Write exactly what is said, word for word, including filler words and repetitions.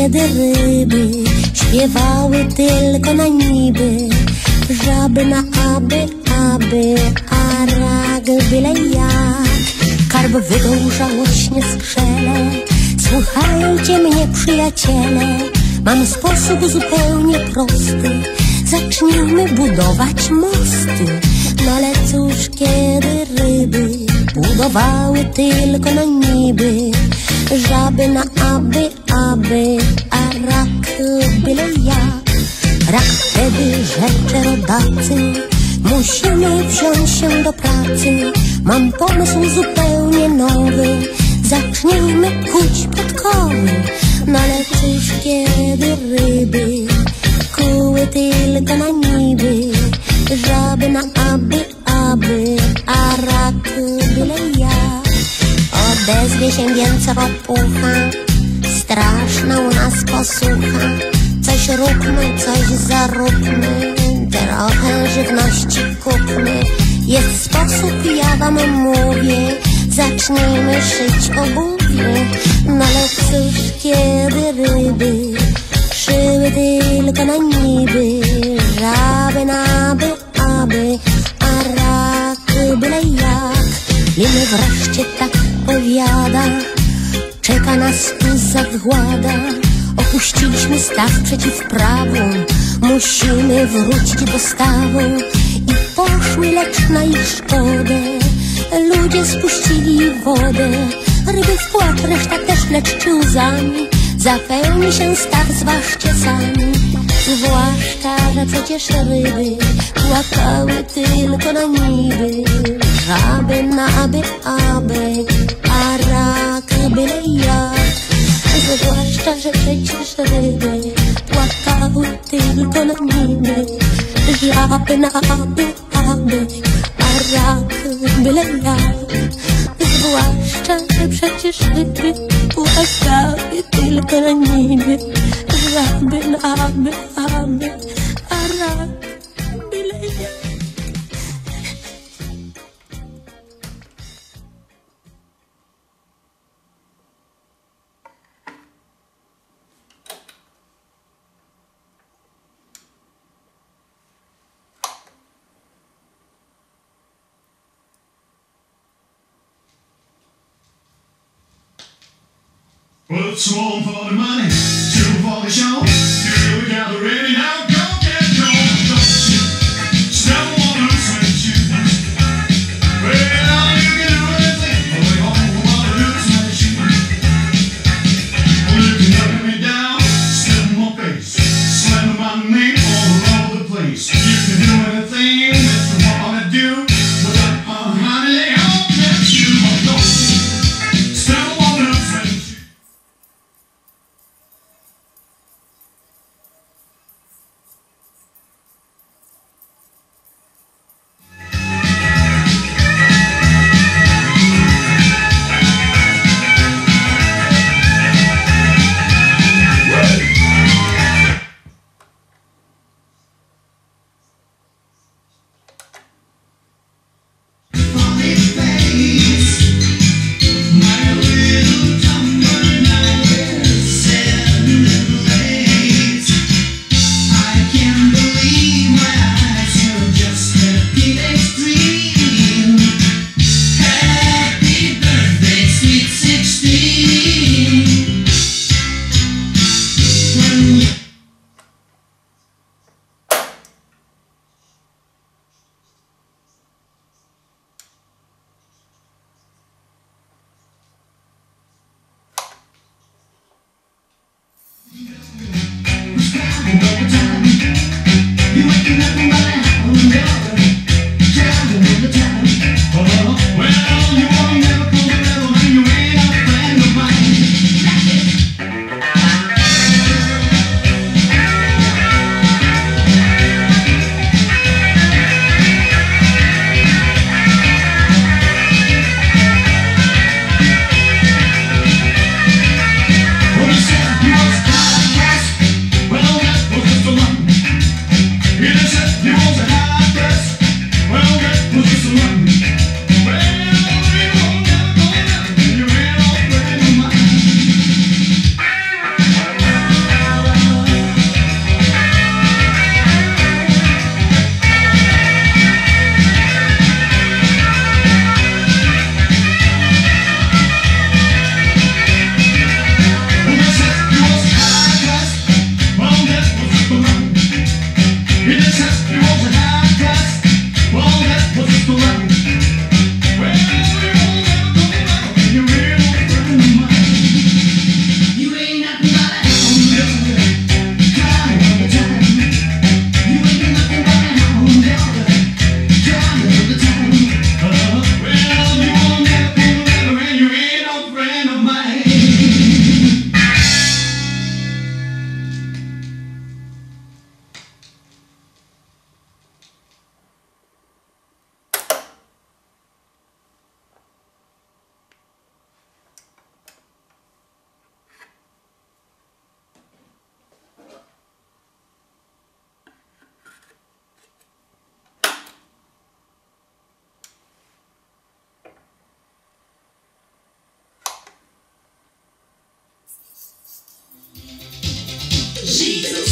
kiedy ryby śpiewały tylko na niby, żaby na aby, aby, a rak byle jak. Karp wydął żałośnie skrzele, słuchajcie mnie przyjaciele, mam sposób zupełnie prosty, zacznijmy budować mosty. No ale cóż, kiedy ryby budowały tylko na niby, żaby na aby, aby, a rak byle jak. Rak wtedy rzecze rodacy, musimy wziąć się do pracy. Mam pomysł zupełnie nowy, zacznijmy kuć podkowy. No ale cóż, kiedy ryby kuły tylko na niby, żaby na aby, aby, a rak byle jak. Odezwie się więc ropucha, straszna u nas posłucha. Coś róbmy, coś zaróbmy, trochę żywności kupmy. Jest sposób, ja wam mówię, zacznijmy szyć obuwie. No ale cóż, kiedy ryby szyły tylko na niby, żaby na aby, aby, a rak byle jak. Liny wreszcie tak powiada, czeka nas tu zagłada. Opuściliśmy staw przeciw prawą, musimy wrócić do stawu. I poszły, lecz na ich szkodę ludzie spuścili wodę. Ryby w płacz, reszta też, lecz czy łzami zapełni się staw, zważcie sami. Zwłaszcza, że przecież ryby płakały tylko na niby, żaby na aby, aby, a rak byle jak. Zwłaszcza, że przecież ryby płakały tylko na niby, żaby na aby, aby, a rak byle jak. Zwłaszcza, że przecież ryby płakały tylko na niby, żaby na aby, aby, a rak byle jak. What's one for the money, two for the show? Here we gather ready now, go get going. Don't you step on loose with you. Well, you can do anything, but we all want to lose with you. You can knock me down, step in my face, slam my knee all over the place. You can do anything that you want to do, but that uh, honey, I'll catch you. But don't you step on loose with you. Jesus.